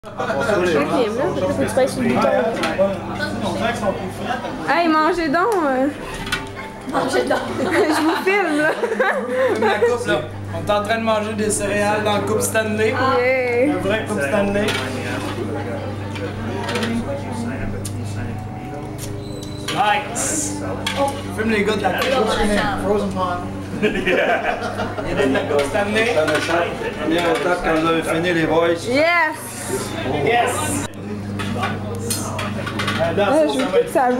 Je film là, faut que tu passes sur le bouton. Hey, mangez donc! Mangez donc! Je vous filme là! Comme la coupe là. On est en train de manger des céréales dans la coupe Stanley. Yeah. Un vrai coupe Stanley. Nice! Filme les gars de la Frozen Pond. Il y a de la coupe Stanley. Première étape quand vous avez fini les boys. Yes! Yes! Je veux plus que ça